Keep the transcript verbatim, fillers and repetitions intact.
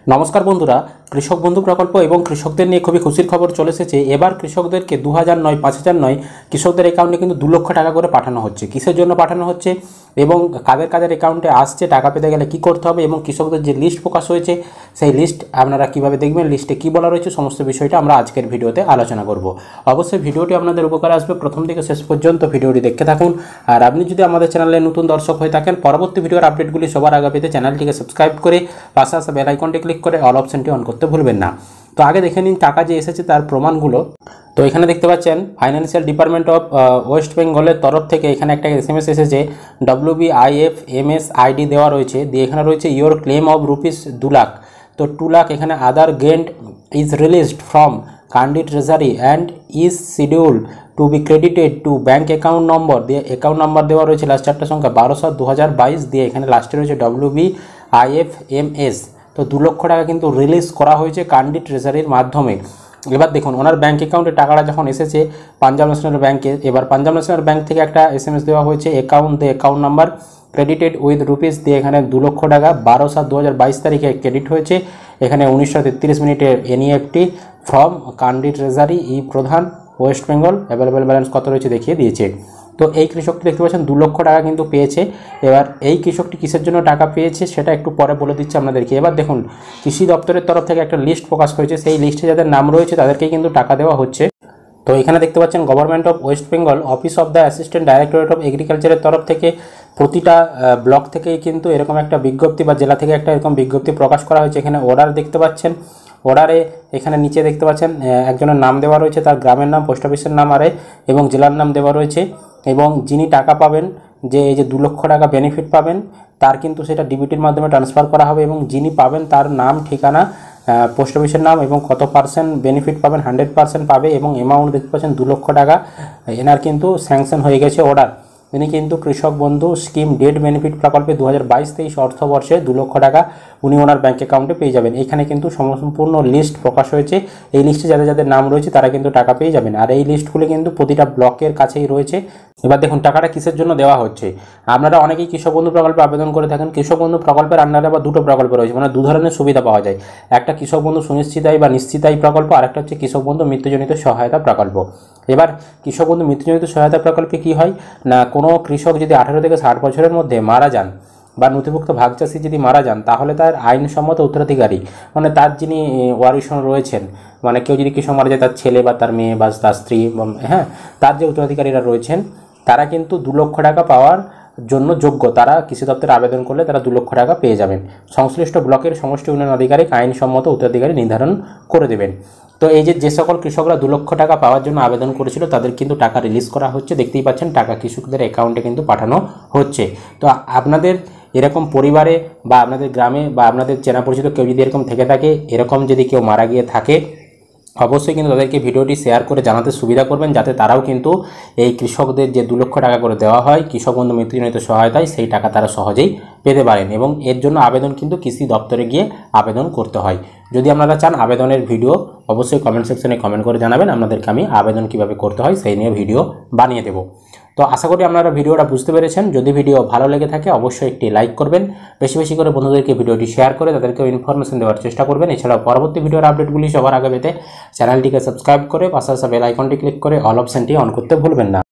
নমস্কার বন্ধুরা, কৃষক বন্ধু প্রকল্প এবং কৃষকদের নিয়ে খুবই খুশির খবর চলে এসেছে। এবার কৃষকদেরকে দু হাজার নয় পাঁচ হাজার নয় কৃষকদের অ্যাকাউন্টে কিন্তু দু লক্ষ টাকা করে পাঠানো হচ্ছে। কিসের জন্য পাঠানো হচ্ছে এবং কাদের কাদের অ্যাকাউন্টে আসছে, টাকা পেতে গেলে কী করতে হবে এবং কৃষকদের যে লিস্ট প্রকাশ হয়েছে সেই লিস্ট আপনারা কীভাবে দেখবেন, লিস্টে কী বলা রয়েছে, সমস্ত বিষয়টা আমরা আজকের ভিডিওতে আলোচনা করব। অবশ্যই ভিডিওটি আপনাদের উপকারে আসবে, প্রথম থেকে শেষ পর্যন্ত ভিডিওটি দেখতে থাকুন। আর আপনি যদি আমাদের চ্যানেলে নতুন দর্শক হয়ে থাকেন, পরবর্তী ভিডিওর আপডেটগুলি সবার আগে পেতে চ্যানেলটিকে সাবস্ক্রাইব করে পাশে আসা বেল আইকনটি ক্লিক করে অল অপশনটি অন করতে ভুলবেন না। তো আগে দেখে নিন টাকা যে এসেছে তার প্রমাণগুলো। তো এখানে দেখতে পাচ্ছেন ফাইন্যান্সিয়াল ডিপার্টমেন্ট অফ ওয়েস্ট বেঙ্গলের তরফ থেকে এখানে একটা এস এম এস এসেছে। W B I F M S ID দেওয়া রয়েছে, দিয়ে এখানে রয়েছে ইয়োর ক্লেম অফ রুপিস দু লাখ। তো টু লাখ এখানে আদার গেন্ড is released from Kandi treasury and is schedule to be credited to bank account number, দিয়ে অ্যাকাউন্ট নাম্বার দেওয়া রয়েছে লাস্ট চারটা সংখ্যা বারো সাত দু হাজার বাইশ, দিয়ে এখানে লাস্টে রয়েছে W B I F M S. তো দু লক্ষ টাকা কিন্তু রিলিজ করা হয়েছে কান্ডি ট্রেজারির মাধ্যমে। এবার দেখুন ওনার ব্যাঙ্ক অ্যাকাউন্টে টাকাটা যখন এসেছে পাঞ্জাব ন্যাশনাল ব্যাঙ্কে, এবার পাঞ্জাব ন্যাশনাল ব্যাঙ্ক থেকে একটা এস এম এস দেওয়া হয়েছে অ্যাকাউন্ট দিয়ে account number credited with rupees, দিয়ে এখানে দু লক্ষ টাকা বারো সাত দু হাজার বাইশ তারিখে ক্রেডিট হয়েছে। এখানে উনিশশো তেত্রিশ মিনিটের এনইএফটি ফ্রম কান্ডি ট্রেজারি ই প্রধান ওয়েস্ট বেঙ্গল, অ্যাভেলেবেল ব্যালেন্স কত রয়েছে দেখিয়ে দিয়েছে। তো এই কৃষকটি দেখতে পাচ্ছেন দু লক্ষ টাকা কিন্তু পেয়েছে। এবার এই কৃষকটি কিসের জন্য টাকা পেয়েছে সেটা একটু পরে বলে দিচ্ছে আপনাদেরকে। এবার দেখুন কৃষি দপ্তরের তরফ থেকে একটা লিস্ট প্রকাশ হয়েছে, সেই লিস্টে যাদের নাম রয়েছে তাদেরকেই কিন্তু টাকা দেওয়া হচ্ছে। তো এখানে দেখতে পাচ্ছেন government of West Bengal office of the assistant directorate of এগ্রিকালচারের তরফ থেকে প্রতিটা ব্লক থেকেই কিন্তু এরকম একটা বিজ্ঞপ্তি বা জেলা থেকে একটা এরকম বিজ্ঞপ্তি প্রকাশ করা হয়েছে। এখানে অর্ডার দেখতে পাচ্ছেন, অর্ডারে এখানে নিচে দেখতে পাচ্ছেন একজনের নাম দেওয়া রয়েছে, তার গ্রামের নাম, পোস্ট অফিসের নাম আরে এবং জেলার নাম দেওয়া রয়েছে। এবং যিনি টাকা পাবেন, যে এই যে দু লক্ষ টাকা বেনিফিট পাবেন, তার কিন্তু সেটা ডিবিটির মাধ্যমে ট্রান্সফার করা হবে এবং যিনি পাবেন তার নাম, ঠিকানা, পোস্ট অফিসের নাম এবং কত পার্সেন্ট বেনিফিট পাবেন, হান্ড্রেড পার্সেন্ট পাবে এবং অ্যামাউন্ট দেখতে পাচ্ছেন দু লক্ষ টাকা। এনার কিন্তু স্যাংশন হয়ে গেছে অর্ডার। তিনি কিন্তু কৃষক বন্ধু স্কিম ডেট বেনিফিট প্রকল্পে দু হাজার বাইশ তেইশ অর্থবর্ষে দু লক্ষ টাকা উনি ওনার ব্যাঙ্ক অ্যাকাউন্টে পেয়ে যাবেন। এখানে কিন্তু সম্পূর্ণ লিস্ট প্রকাশ হয়েছে, এই লিস্টে যাদের যাদের নাম রয়েছে তারা কিন্তু টাকা পেয়ে যাবেন। আর এই লিস্টগুলি কিন্তু প্রতিটা ব্লকের কাছেই রয়েছে। এবার দেখুন টাকাটা কিসের জন্য দেওয়া হচ্ছে। আপনারা অনেকেই কৃষক বন্ধু প্রকল্পে আবেদন করে থাকেন। কৃষক বন্ধু প্রকল্পের আন্ডারে আবার দুটো প্রকল্প রয়েছে, মানে দু ধরনের সুবিধা পাওয়া যায়। একটা কৃষক বন্ধু সুনিশ্চিত আয় বা নিশ্চিত আয় প্রকল্প, আর একটা হচ্ছে কৃষক বন্ধু মৃত্যুজনিত সহায়তা প্রকল্প। এবার কৃষক বন্ধু মৃত্যুজনিত সহায়তা প্রকল্পে কী হয় না, কোনো কৃষক যদি আঠারো থেকে ষাট বছরের মধ্যে মারা যান বা নথিভুক্ত ভাগ চাষি যদি মারা যান, তাহলে তার আইনসম্মত উত্তরাধিকারী, মানে তার যিনি ওয়ারিশন রয়েছেন, মানে কেউ যদি কৃষক মারা যায় তার ছেলে বা তার মেয়ে বা তার স্ত্রী, হ্যাঁ, তার যে উত্তরাধিকারীরা রয়েছেন তারা কিন্তু দু লক্ষ টাকা পাওয়ার জন্য যোগ্য। তারা কৃষি দপ্তরে আবেদন করলে তারা দু লক্ষ টাকা পেয়ে যাবেন। সংশ্লিষ্ট ব্লকের সমষ্টি উন্নয়ন আধিকারিক আইনসম্মত উত্তরাধিকারী নির্ধারণ করে দেবেন। তো এই যে যে সকল কৃষকরা দু লক্ষ টাকা পাওয়ার জন্য আবেদন করেছিল তাদের কিন্তু টাকা রিলিজ করা হচ্ছে। দেখতেই পাচ্ছেন টাকা কৃষকদের অ্যাকাউন্টে কিন্তু পাঠানো হচ্ছে। তো আপনাদের এরকম পরিবারে বা আপনাদের গ্রামে বা আপনাদের চেনা পরিচিত কেউ যদি এরকম থেকে থাকে, এরকম যদি কেউ মারা গিয়ে থাকে, অবশ্যই কিন্তু তাদেরকে ভিডিওটি শেয়ার করে জানাতে সুবিধা করবেন, যাতে তারাও কিন্তু এই কৃষকদের যে দু লক্ষ টাকা করে দেওয়া হয় কৃষক বন্ধু মৃত্যুজনিত সহায়তায়, সেই টাকা তারা সহজেই পেতে পারেন। এবং এর জন্য আবেদন কিন্তু কৃষি দপ্তরে গিয়ে আবেদন করতে হয়। যদি আপনারা চান আবেদনের ভিডিও, অবশ্যই কমেন্ট সেকশনে কমেন্ট করে জানাবেন, আপনাদেরকে আমি আবেদন কীভাবে করতে হয় সেই নিয়ে ভিডিও বানিয়ে দেবো। তো আশা করি আপনারা ভিডিওটা বুঝতে পেরেছেন। যদি ভিডিও ভালো লেগে থাকে অবশ্যই একটি লাইক করবেন, বেশি বেশি করে বন্ধুদেরকে ভিডিওটি শেয়ার করে তাদেরকেও ইনফরমেশন দেওয়ার চেষ্টা করবেন। এছাড়াও পরবর্তী ভিডিওর আপডেটগুলি সবার আগে পেতে চ্যানেলটিকে সাবস্ক্রাইব করে পাশে আসা বেল আইকনটি ক্লিক করে অল অপশনটি অন করতে ভুলবেন না।